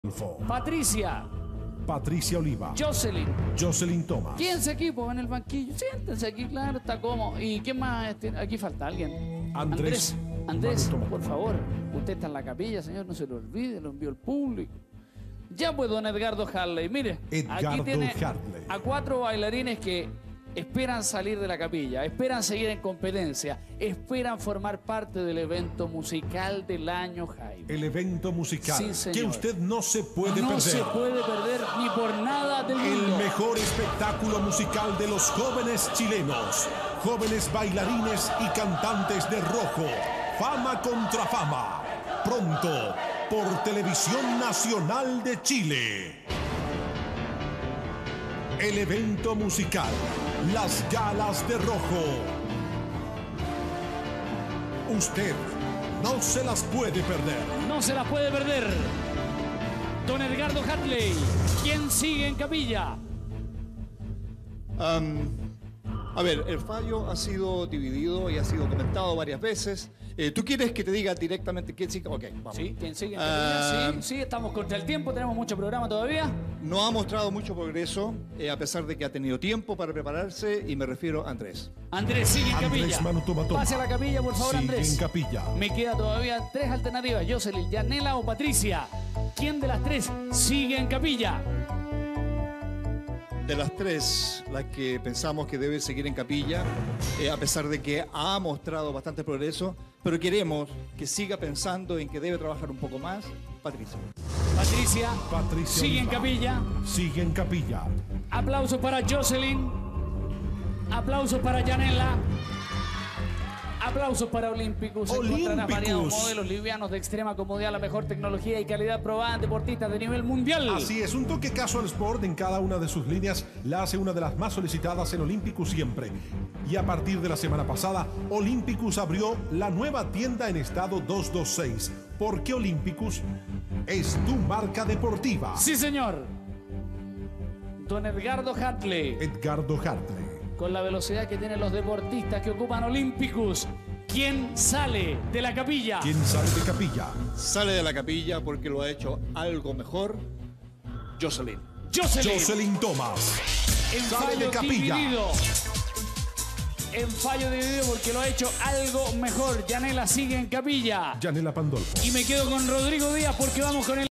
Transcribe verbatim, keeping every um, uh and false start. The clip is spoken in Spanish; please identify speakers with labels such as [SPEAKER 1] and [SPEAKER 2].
[SPEAKER 1] Patricia.
[SPEAKER 2] Patricia Oliva.
[SPEAKER 1] Jocelyn.
[SPEAKER 2] Jocelyn Thomas.
[SPEAKER 1] ¿Quién se equipo en el banquillo? Siéntense aquí, claro, está cómodo. ¿Y quién más? Este, aquí falta alguien.
[SPEAKER 2] Andrés.
[SPEAKER 1] Andrés, Andrés, por favor. Usted está en la capilla, señor, no se lo olvide, lo envió el público. Ya pues, don Edgardo Harley, mire.
[SPEAKER 2] Edgardo
[SPEAKER 1] aquí tiene
[SPEAKER 2] Harley.
[SPEAKER 1] a cuatro bailarines que esperan salir de la capilla, esperan seguir en competencia, esperan formar parte del evento musical del año, Jaime.
[SPEAKER 2] El evento musical
[SPEAKER 1] Sí, señor.
[SPEAKER 2] que usted no se puede
[SPEAKER 1] no
[SPEAKER 2] perder.
[SPEAKER 1] se puede perder ni por nada del
[SPEAKER 2] El
[SPEAKER 1] mundo.
[SPEAKER 2] mejor espectáculo musical de los jóvenes chilenos. Jóvenes bailarines y cantantes de rojo. Fama contra fama. Pronto, por Televisión Nacional de Chile. El evento musical. Las Galas de Rojo. Usted no se las puede perder.
[SPEAKER 1] No se la puede perder. Don Edgardo Harley, ¿quién sigue en capilla?
[SPEAKER 3] Um, a ver, el fallo ha sido dividido y ha sido comentado varias veces. Eh, ¿Tú quieres que te diga directamente quién sigue? Ok, vamos.
[SPEAKER 1] Sí, ¿quién sigue en capilla?
[SPEAKER 3] Ah,
[SPEAKER 1] sí, sí, estamos contra el tiempo, tenemos mucho programa todavía.
[SPEAKER 3] No ha mostrado mucho progreso, eh, a pesar de que ha tenido tiempo para prepararse, y me refiero a Andrés.
[SPEAKER 1] Andrés sigue en
[SPEAKER 2] Andrés
[SPEAKER 1] capilla.
[SPEAKER 2] Manu Toma Toma.
[SPEAKER 1] Pase a la capilla, por favor,
[SPEAKER 2] Sigue
[SPEAKER 1] Andrés.
[SPEAKER 2] en capilla.
[SPEAKER 1] Me queda todavía tres alternativas, Jocelyn, Yanela o Patricia. ¿Quién de las tres sigue en capilla?
[SPEAKER 3] De las tres, la que pensamos que debe seguir en capilla, eh, a pesar de que ha mostrado bastante progreso, pero queremos que siga pensando en que debe trabajar un poco más, Patricia.
[SPEAKER 1] Patricia,
[SPEAKER 2] Patricia
[SPEAKER 1] sigue en
[SPEAKER 2] Oliva.
[SPEAKER 1] capilla.
[SPEAKER 2] Sigue en capilla.
[SPEAKER 1] Aplausos para Jocelyn. Aplausos para Yanela. Aplausos para Olímpicos. Encontrarás variados
[SPEAKER 2] Olímpicos.
[SPEAKER 1] modelos livianos de extrema comodidad, la mejor tecnología y calidad probada en deportistas de nivel mundial.
[SPEAKER 2] Así es, un toque casual sport en cada una de sus líneas la hace una de las más solicitadas en Olímpicos siempre. Y a partir de la semana pasada, Olímpicos abrió la nueva tienda en estado doscientos veintiséis. Porque Olímpicos es tu marca deportiva.
[SPEAKER 1] Sí, señor. Don Edgardo Hartley.
[SPEAKER 2] Edgardo Hartley.
[SPEAKER 1] Con la velocidad que tienen los deportistas que ocupan Olímpicos, ¿quién sale de la capilla?
[SPEAKER 2] ¿Quién sale de capilla?
[SPEAKER 3] Sale de la capilla porque lo ha hecho algo mejor, Jocelyn.
[SPEAKER 1] Jocelyn.
[SPEAKER 2] Jocelyn Thomas.
[SPEAKER 1] En
[SPEAKER 2] Sale
[SPEAKER 1] fallo
[SPEAKER 2] de capilla.
[SPEAKER 1] dividido. En fallo dividido porque lo ha hecho algo mejor. Yanela sigue en capilla.
[SPEAKER 2] Yanela Pandolfo.
[SPEAKER 1] Y me quedo con Rodrigo Díaz porque vamos con el